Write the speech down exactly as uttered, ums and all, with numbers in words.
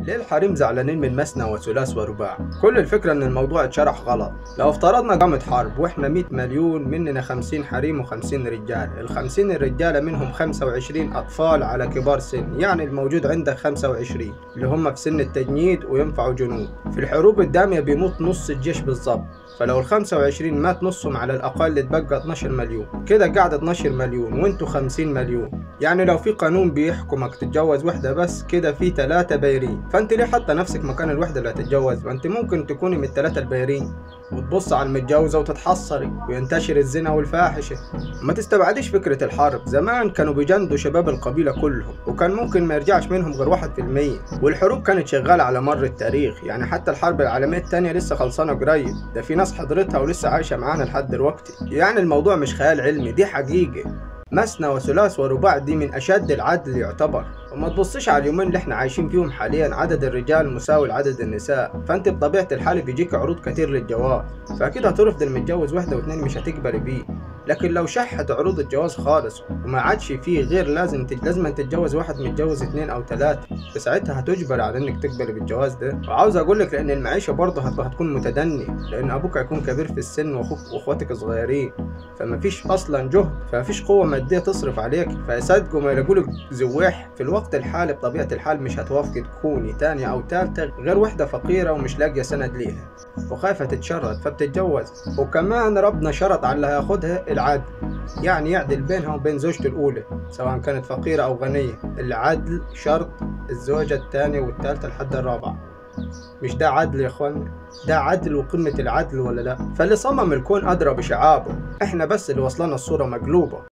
ليه الحريم زعلانين من مثنى وثلاث ورباع؟ كل الفكرة إن الموضوع اتشرح غلط. لو افترضنا قامت حرب وإحنا مية مليون، مننا خمسين حريم وخمسين رجال، الخمسين الرجالة منهم خمسة وعشرين أطفال على كبار سن، يعني الموجود عندك خمسة وعشرين اللي هم في سن التجنيد وينفعوا جنود. في الحروب الدامية بيموت نص الجيش بالظبط، فلو ال خمسة وعشرين مات نصهم على الأقل اتبقى اتناشر مليون، كده قاعد اتناشر مليون وانتوا خمسين مليون. يعني لو في قانون بيحكمك تتجوز وحدة بس، كده في تلاتة بايرين، فانت ليه حاطة نفسك مكان الوحدة اللي هتتجوز؟ وانت ممكن تكوني من التلاتة البايرين وتبص على المتجوزة وتتحصري وينتشر الزنا والفاحشة. ما تستبعديش فكرة الحرب، زمان كانوا بيجندوا شباب القبيلة كلهم وكان ممكن ما يرجعش منهم غير واحد في المية، والحروب كانت شغالة على مر التاريخ. يعني حتى الحرب العالمية التانية لسه خلصانة قريب، ده في ناس حضرتها ولسه عايشة معانا لحد دلوقتي. يعني الموضوع مش خيال علمي، دي حقيقة. مثنى وثلاث ورباع دي من أشد العدل يعتبر. وما تبصش على اليومين اللي احنا عايشين فيهم حاليا، عدد الرجال مساوي لعدد النساء، فانت بطبيعة الحال بيجيك عروض كتير للجواز، فأكيد هترفض المتجوز واحدة واتنين مش هتقبل بيه. لكن لو شحت عروض الجواز خالص وما عادش فيه غير لازم تج... لازم تتجوز واحد متجوز اتنين او تلاتة، فساعتها هتجبر على انك تقبل بالجواز ده. وعاوز اقولك لان المعيشة برضه هت... هتكون متدني، لان ابوك هيكون كبير في السن واخوك واخواتك صغيرين، فمفيش اصلا جهد، فمفيش قوة مادية تصرف عليك، فيصدقوا ما يلاقولك زواح. في الوقت الحالي بطبيعة الحال مش هتوافقي تكوني تانية او تالتة غير وحدة فقيرة ومش لاقية سند ليها وخايفة تتشرد فبتتجوز. وكمان ربنا شرط على اللي هياخدها العدل، يعني يعدل بينها وبين زوجته الأولى سواء كانت فقيرة أو غنية. العدل شرط الزوجة الثانية والثالثة لحد الرابعة. مش ده عدل يا اخوانا؟ ده عدل وقمة العدل ولا لا؟ فاللي صمم الكون أدرى بشعابه، احنا بس اللي وصلنا الصورة مقلوبة.